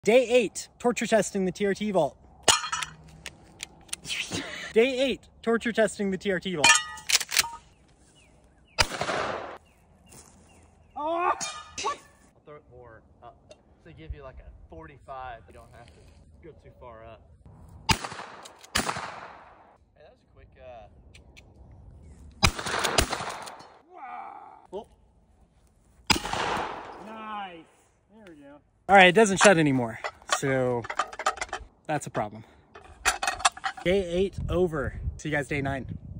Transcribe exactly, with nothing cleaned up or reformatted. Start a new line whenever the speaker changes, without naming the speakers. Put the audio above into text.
Day eight, torture testing the T R T vault. Day eight, torture testing the T R T vault. Oh! What?
I'll throw it more up. So give you like a forty-five. You don't have to go too far up. Hey, that was a quick, uh...
Oh. Nice. There we go. All right, it doesn't shut anymore, so that's a problem. Day eight over. See you guys day nine.